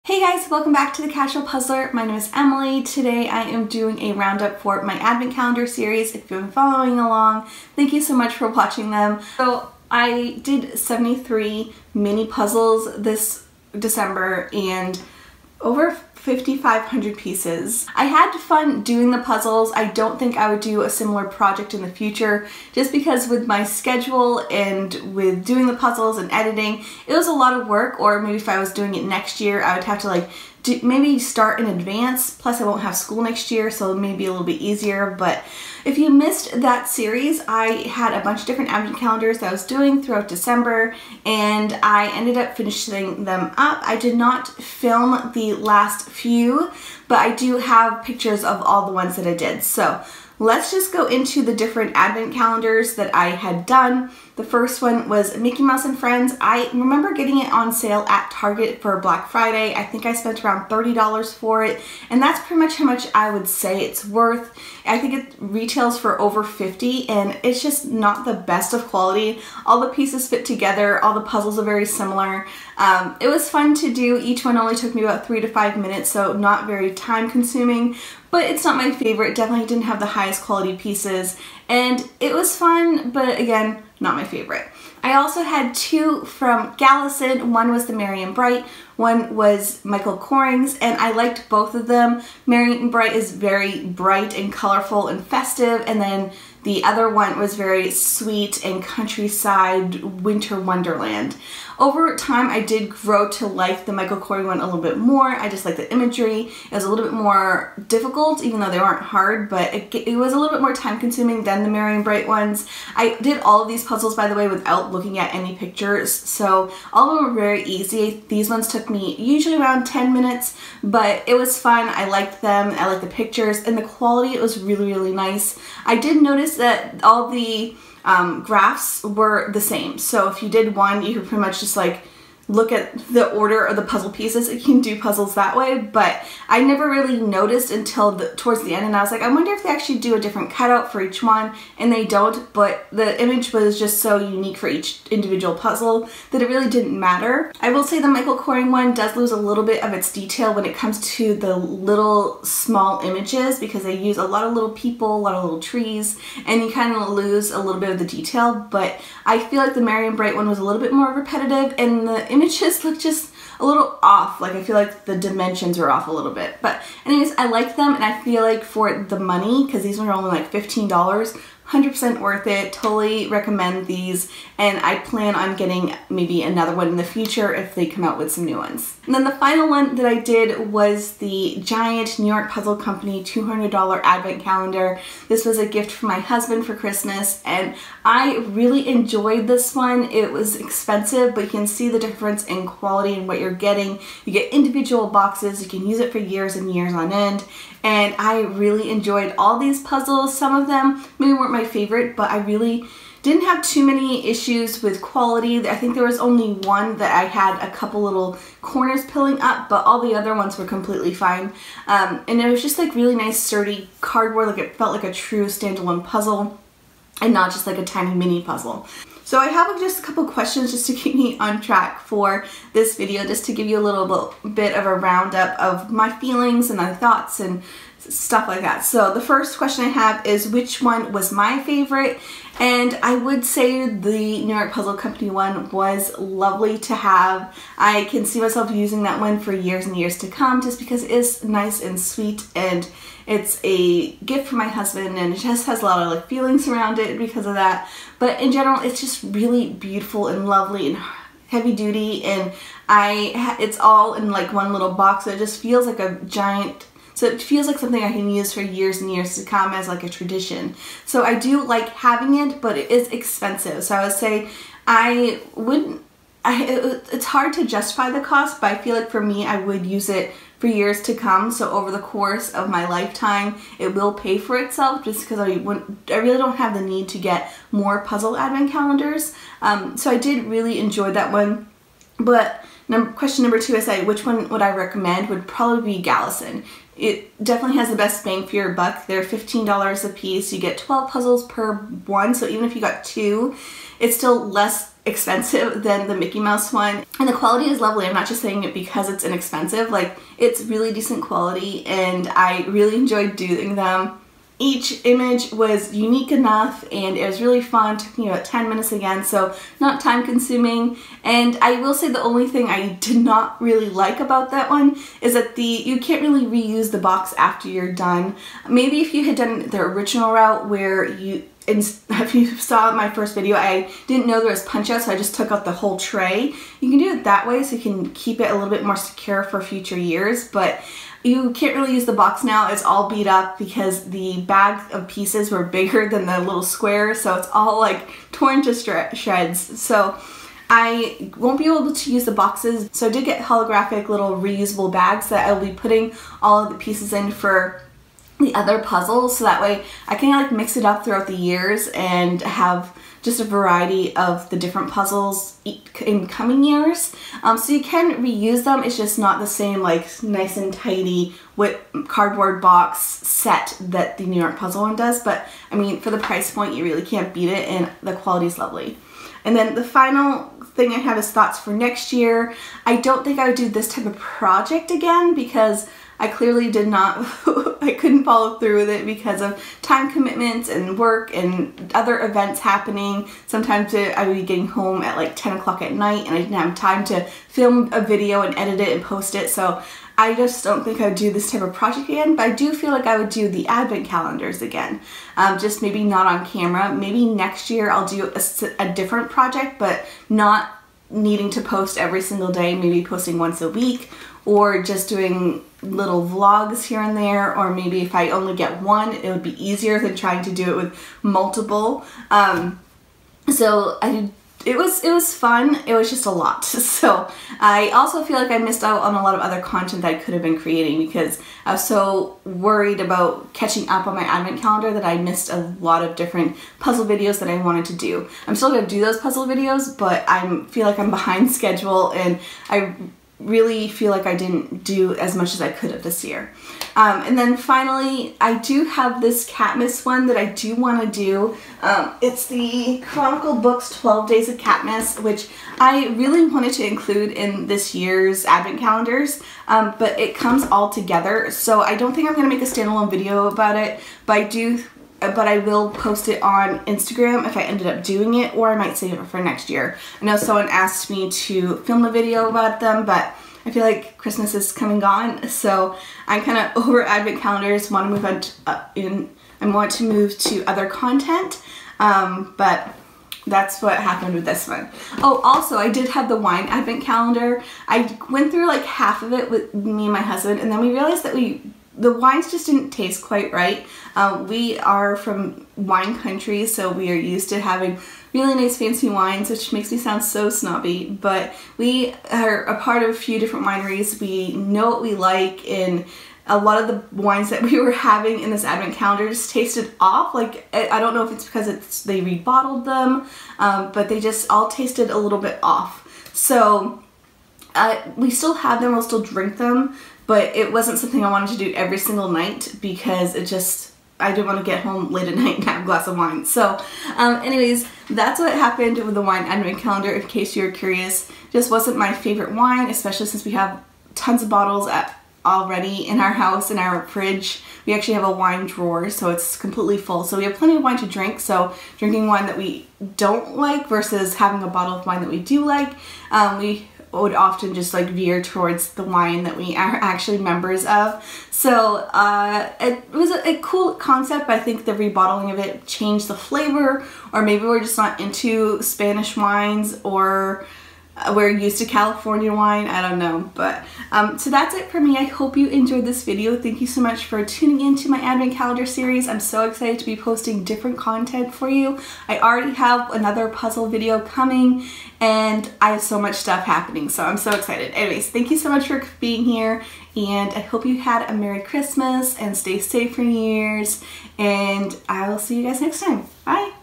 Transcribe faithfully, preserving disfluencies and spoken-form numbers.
Hey guys, welcome back to The Casual Puzzler. My name is Emily. Today I am doing a roundup for my advent calendar series. If you've been following along, thank you so much for watching them. So I did seventy-three mini puzzles this December and over fifty-five hundred pieces. I had fun doing the puzzles. I don't think I would do a similar project in the future just because with my schedule and with doing the puzzles and editing, it was a lot of work. Or maybe if I was doing it next year, I would have to like do, maybe start in advance. Plus I won't have school next year, so it may be a little bit easier. But if you missed that series, I had a bunch of different advent calendars that I was doing throughout December, and I ended up finishing them up. I did not film the last few, but I do have pictures of all the ones that I did. So let's just go into the different advent calendars that I had done. The first one was Mickey Mouse and Friends. I remember getting it on sale at Target for Black Friday. I think I spent around thirty dollars for it, and that's pretty much how much I would say it's worth. I think it retails for over fifty dollars, and it's just not the best of quality. All the pieces fit together, all the puzzles are very similar. Um, it was fun to do. Each one only took me about three to five minutes, so not very time consuming, but it's not my favorite. It definitely didn't have the highest quality pieces, and it was fun, but again, not my favorite. I also had two from Gallison. One was the Merry and Bright, one was Michael Koring's, and I liked both of them. Merry and Bright is very bright and colorful and festive, and then the other one was very sweet and countryside winter wonderland. Over time, I did grow to like the Michael Koring one a little bit more. I just like the imagery. It was a little bit more difficult, even though they weren't hard, but it, it was a little bit more time consuming than the Merry and Bright ones. I did all of these puzzles, by the way, without looking at any pictures, so all of them were very easy. These ones took me usually around ten minutes, but it was fun. I liked them. I liked the pictures, and the quality, it was really, really nice. I did notice that all the um, graphs were the same. So if you did one, you could pretty much just like look at the order of the puzzle pieces. You can do puzzles that way, but I never really noticed until the, towards the end, and I was like, I wonder if they actually do a different cutout for each one, and they don't, but the image was just so unique for each individual puzzle that it really didn't matter. I will say the Michael Koring one does lose a little bit of its detail when it comes to the little small images, because they use a lot of little people, a lot of little trees, and you kind of lose a little bit of the detail, but I feel like the Merry and Bright one was a little bit more repetitive, and the images look just a little off. Like I feel like the dimensions are off a little bit. But anyways, I like them, and I feel like for the money, because these ones are only like fifteen dollars, one hundred percent worth it. Totally recommend these, and I plan on getting maybe another one in the future if they come out with some new ones. And then the final one that I did was the giant New York Puzzle Company two hundred dollar advent calendar. This was a gift from my husband for Christmas, and I really enjoyed this one. It was expensive, but you can see the difference in quality and what you're getting. You get individual boxes, you can use it for years and years on end, and I really enjoyed all these puzzles. Some of them maybe weren't my favorite, but I really didn't have too many issues with quality. I think there was only one that I had a couple little corners peeling up, but all the other ones were completely fine. Um, and it was just like really nice sturdy cardboard, like it felt like a true standalone puzzle and not just like a tiny mini puzzle. So I have just a couple questions just to keep me on track for this video, just to give you a little bit of a roundup of my feelings and my thoughts and stuff like that. So the first question I have is, which one was my favorite? And I would say the New York Puzzle Company one was lovely to have. I can see myself using that one for years and years to come, just because it is nice and sweet, and it's a gift from my husband, and it just has a lot of like feelings around it because of that. But in general, it's just really beautiful and lovely and heavy duty, and I it's all in like one little box, so it just feels like a giant. So it feels like something I can use for years and years to come as like a tradition. So I do like having it, but it is expensive. So I would say I wouldn't, I, it, it's hard to justify the cost, but I feel like for me, I would use it for years to come. So over the course of my lifetime, it will pay for itself, just because I wouldn't, I really don't have the need to get more puzzle advent calendars. Um, so I did really enjoy that one. But number, question number two is, like, which one would I recommend? Would probably be Gallison. It definitely has the best bang for your buck. They're fifteen dollars a piece. You get twelve puzzles per one, so even if you got two, it's still less expensive than the Mickey Mouse one, and the quality is lovely. I'm not just saying it because it's inexpensive. Like, it's really decent quality and I really enjoyed doing them. Each image was unique enough and it was really fun. It took me about ten minutes again, so not time consuming. And I will say the only thing I did not really like about that one is that the you can't really reuse the box after you're done. Maybe if you had done the original route where you, if you saw my first video, I didn't know there was punch out, so I just took out the whole tray. You can do it that way so you can keep it a little bit more secure for future years, but you can't really use the box now. It's all beat up because the bag of pieces were bigger than the little square, so it's all like torn to shreds. So I won't be able to use the boxes. So I did get holographic little reusable bags that I'll be putting all of the pieces in for the other puzzles, so that way I can like mix it up throughout the years and have just a variety of the different puzzles in coming years. Um, so you can reuse them, it's just not the same like nice and tidy with cardboard box set that the New York puzzle one does, but I mean for the price point you really can't beat it and the quality is lovely. And then the final thing I have is thoughts for next year. I don't think I would do this type of project again because I clearly did not, I couldn't follow through with it because of time commitments and work and other events happening. Sometimes I would be getting home at like ten o'clock at night and I didn't have time to film a video and edit it and post it. So I just don't think I would do this type of project again, but I do feel like I would do the advent calendars again. Um, just maybe not on camera. Maybe next year I'll do a, a different project, but not needing to post every single day, maybe posting once a week, or just doing little vlogs here and there, or maybe if I only get one, it would be easier than trying to do it with multiple. Um, so I, it was it was fun. It was just a lot. So I also feel like I missed out on a lot of other content that I could have been creating because I was so worried about catching up on my advent calendar that I missed a lot of different puzzle videos that I wanted to do. I'm still gonna do those puzzle videos, but I feel like I'm behind schedule and I really feel like I didn't do as much as I could have this year. Um, and then finally, I do have this Catmas one that I do want to do. Um, it's the Chronicle Books twelve Days of Catmas, which I really wanted to include in this year's advent calendars, um, but it comes all together, so I don't think I'm going to make a standalone video about it, but I do but I will post it on Instagram if I ended up doing it, or I might save it for next year. I know someone asked me to film a video about them, but I feel like Christmas is come and gone, so I'm kind of over advent calendars, want to move on to, uh, in, I want to move to other content, um, but that's what happened with this one. Oh, also, I did have the wine advent calendar. I went through like half of it with me and my husband, and then we realized that we the wines just didn't taste quite right. Um, we are from wine country, so we are used to having really nice fancy wines, which makes me sound so snobby, but we are a part of a few different wineries. We know what we like, and a lot of the wines that we were having in this advent calendar just tasted off. Like, I don't know if it's because it's they rebottled them, um, but they just all tasted a little bit off. So uh, we still have them, we'll still drink them, but it wasn't something I wanted to do every single night because it just, I didn't want to get home late at night and have a glass of wine. So um, anyways, that's what happened with the wine advent calendar, in case you're curious. Just wasn't my favorite wine, especially since we have tons of bottles at, already in our house, in our fridge. We actually have a wine drawer, so it's completely full. So we have plenty of wine to drink, so drinking wine that we don't like versus having a bottle of wine that we do like, um, we would often just like veer towards the wine that we are actually members of. So uh, it was a, a cool concept, but I think the rebottling of it changed the flavor, or maybe we're just not into Spanish wines, or we're used to California wine, I don't know. But um, so that's it for me. I hope you enjoyed this video. Thank you so much for tuning into my advent calendar series. I'm so excited to be posting different content for you. I already have another puzzle video coming, and I have so much stuff happening, so I'm so excited. Anyways, thank you so much for being here, and I hope you had a Merry Christmas and stay safe for New Year's, and I will see you guys next time. Bye!